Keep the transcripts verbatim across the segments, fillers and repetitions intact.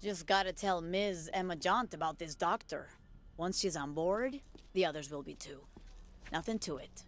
Just gotta tell Miz Emma Jaunt about this doctor. Once she's on board, the others will be too. Nothing to it.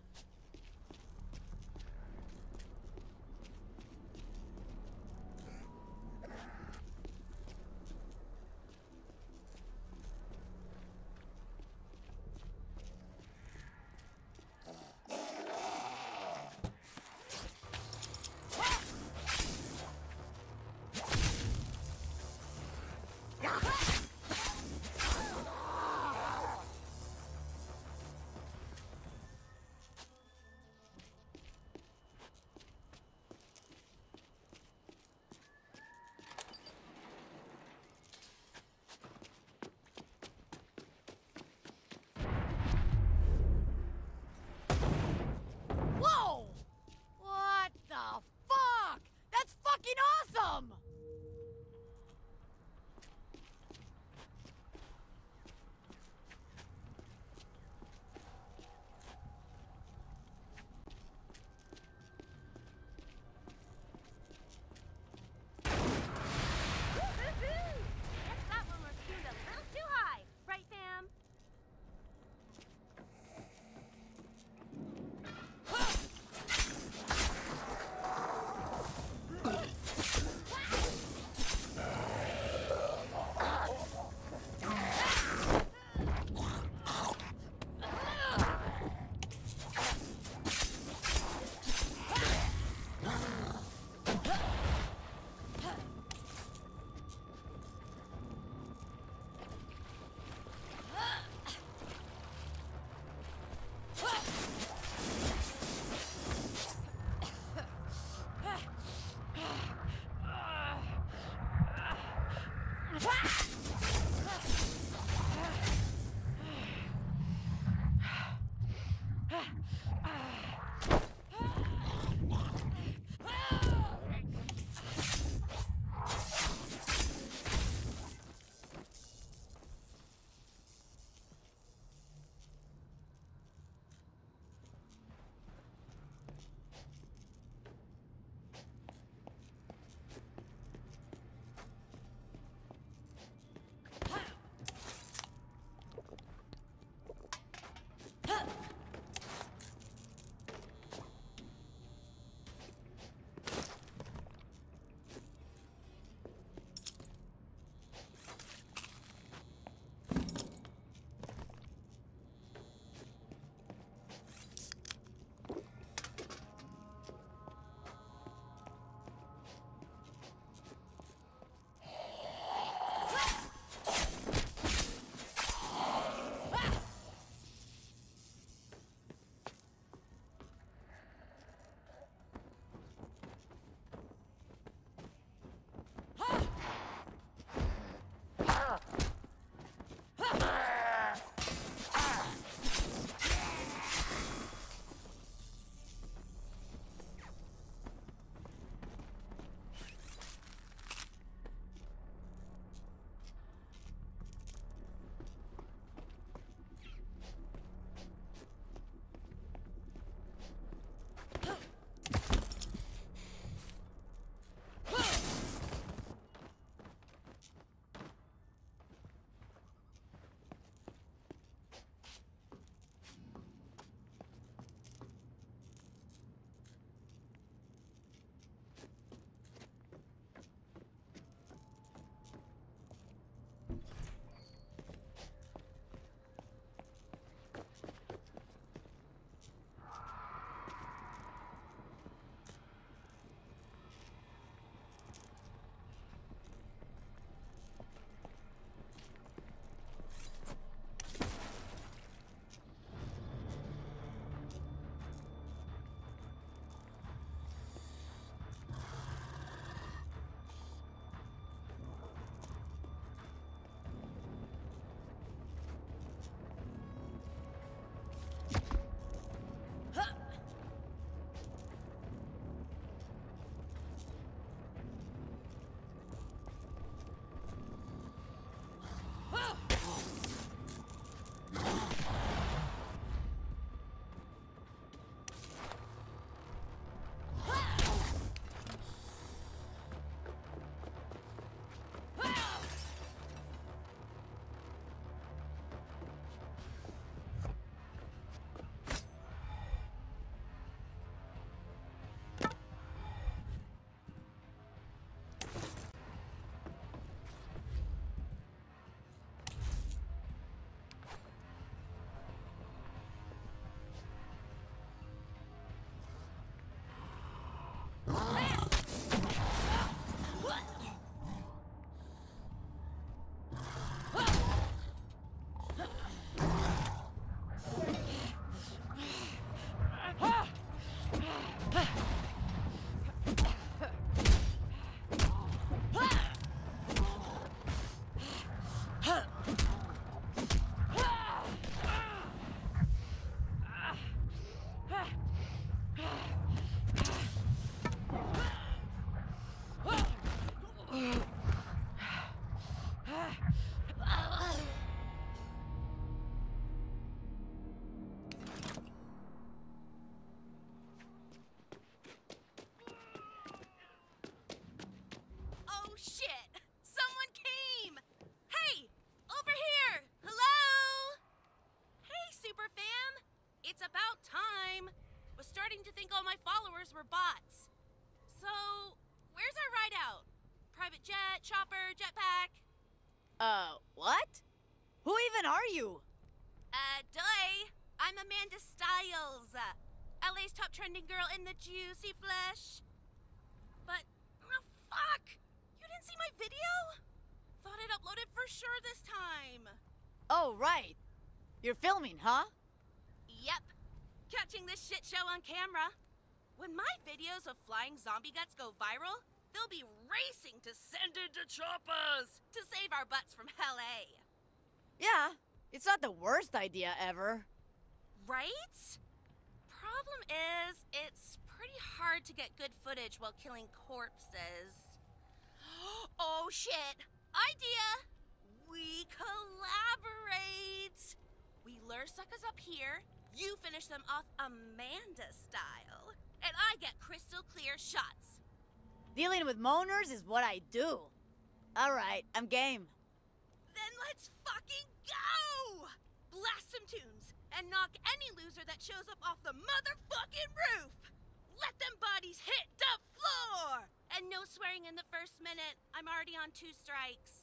bots. So, where's our ride out? Private jet, chopper, jetpack? Uh, what? Who even are you? Uh, duh. I'm Amanda Styles. Uh, L A's top trending girl in the juicy flesh. But, oh, fuck! You didn't see my video? Thought it uploaded for sure this time. Oh, right. You're filming, huh? Yep. Catching this shit show on camera. When my videos of flying zombie guts go viral, they'll be racing to send it to choppers to save our butts from L A. Yeah, it's not the worst idea ever. Right? Problem is, it's pretty hard to get good footage while killing corpses. Oh shit! Idea! We collaborate! We lure suckers up here, you finish them off Amanda style, and I get crystal clear shots. Dealing with moaners is what I do. Alright, I'm game. Then let's fucking go! Blast some tunes, and knock any loser that shows up off the motherfucking roof! Let them bodies hit the floor! And no swearing in the first minute. I'm already on two strikes.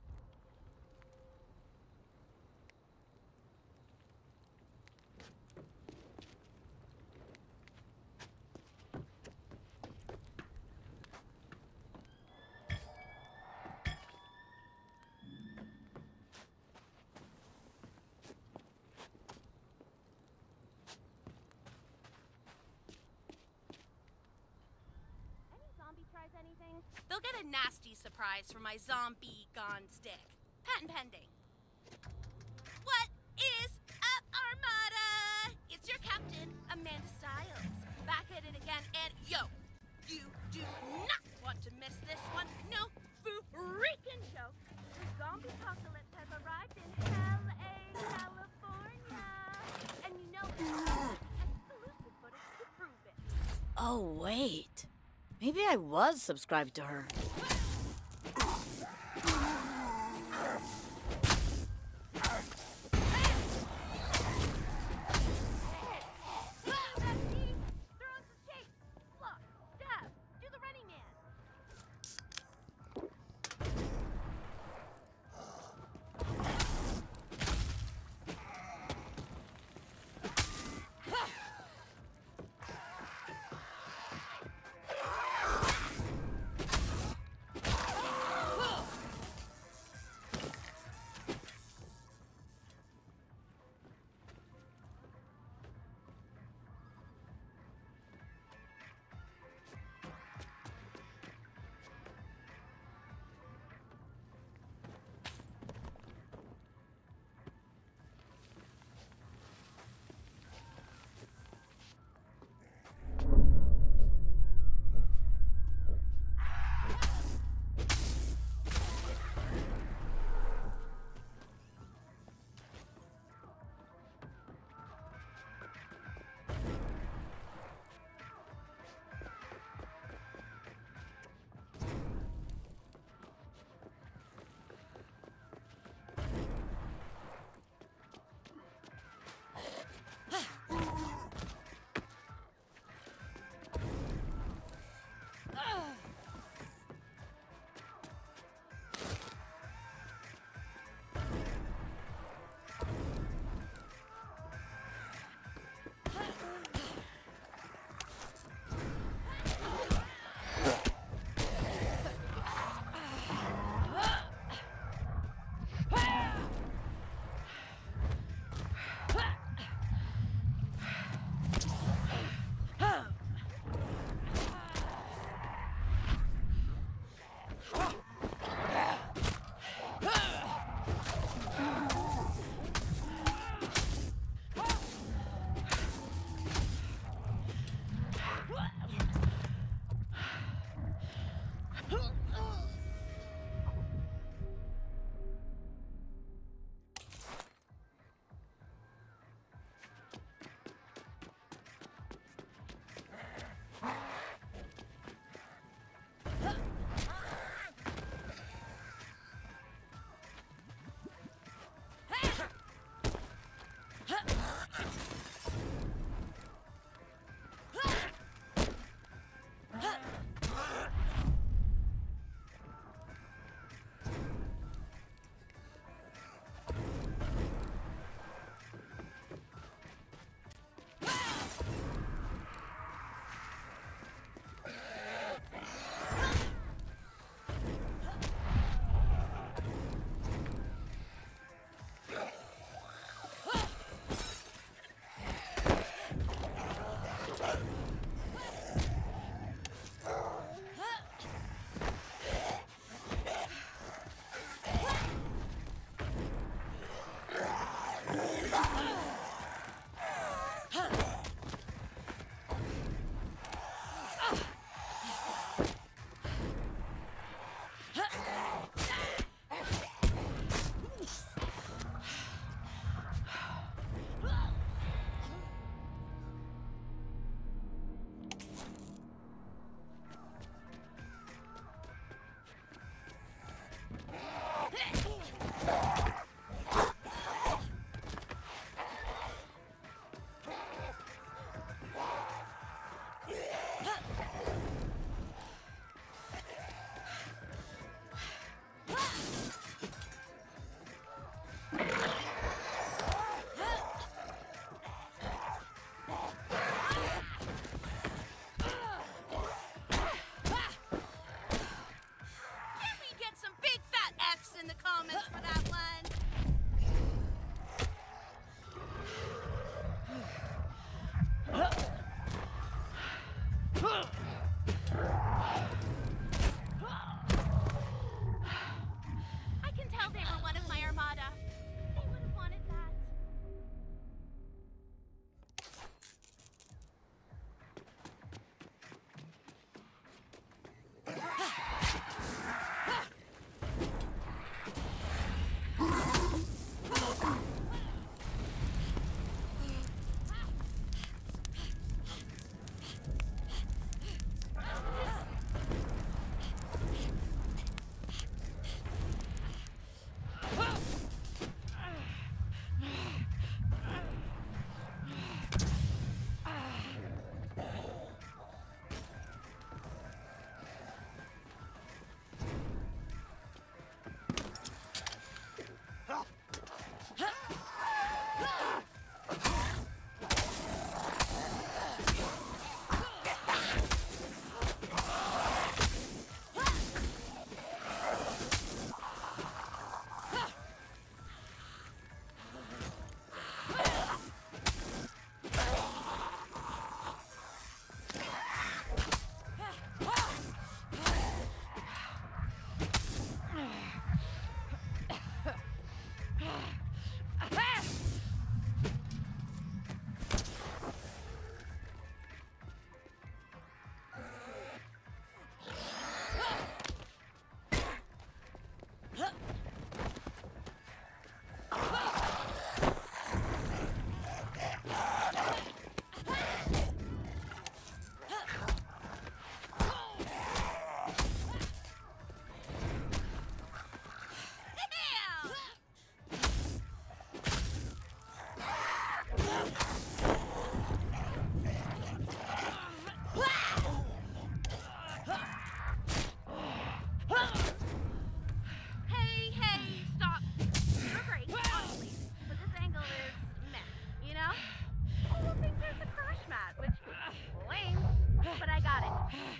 Anything? They'll get a nasty surprise from my zombie gone stick. Patent pending. What is up, Armada? It's your captain, Amanda Styles. Back at it again, and yo, you do not want to miss this one. No freaking joke. The zombie apocalypse has arrived in L A, California. And you know there's exclusive footage to prove it. Oh, wait. Maybe I was subscribed to her.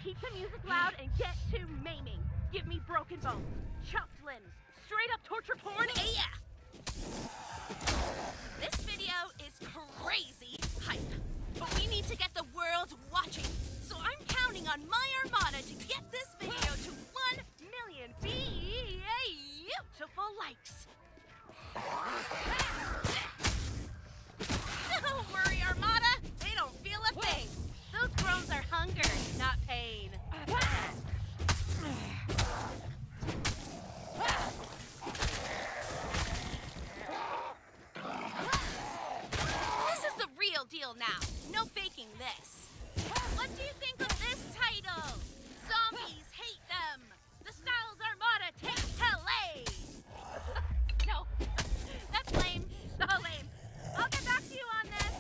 Keep the music loud and get to maiming. Give me broken bones, chopped limbs, straight up torture porn. Hey, yeah. This video is crazy hype, but we need to get the world watching. So I'm counting on my armada to get this video to one million beautiful likes. Don't worry, Armada. They don't feel a thing. Those groans are hunger, not pain. This is the real deal now. No faking this. What do you think of this title? Zombies hate them. The Styles Armada takes L A. No, that's lame. So lame. I'll get back to you on this.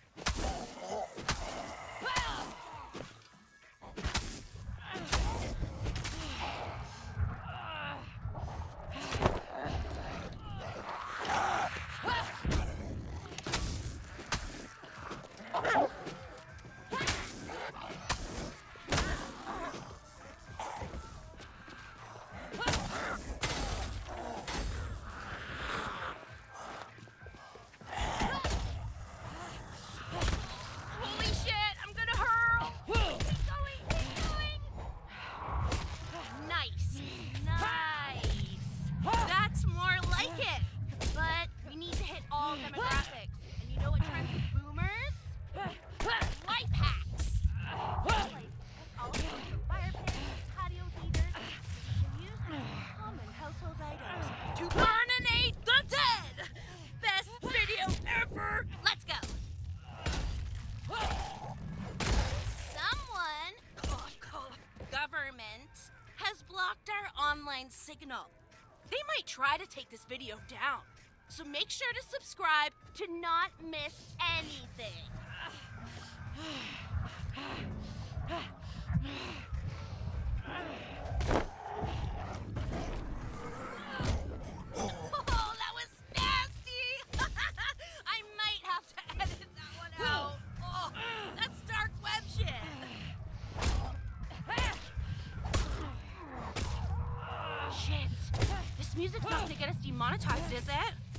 Holy shit, I'm gonna hurl. Keep going, keep going. Nice, nice. That's more like it. But we need to hit all demographics. And you know what trends with boomers? Life hacks. Like all sorts of fire pits, patio heaters. You can use common household items to burninate the dead. Best video ever. Let's go. Someone, cough, cough, government, has blocked our online signal. They might try to take this video down. So make sure to subscribe to not miss anything. Oh, that was nasty! I might have to edit that one out. Oh, that's dark web shit. Shit. This music's not gonna get us demonetized, is it?